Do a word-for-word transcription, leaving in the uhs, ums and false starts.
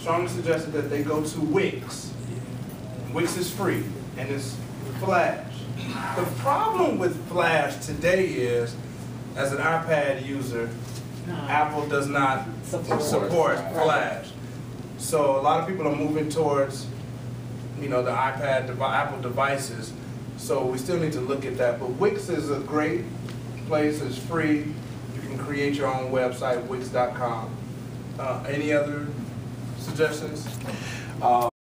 strongly suggested that they go to Wix. Wix is free, and it's Flash. The problem with Flash today is, as an iPad user, no. Apple does not support, support Flash. So a lot of people are moving towards, you know, the iPad, dev Apple devices. So we still need to look at that. But Wix is a great place. It's free. You can create your own website, wix dot com. Uh, any other suggestions? Uh,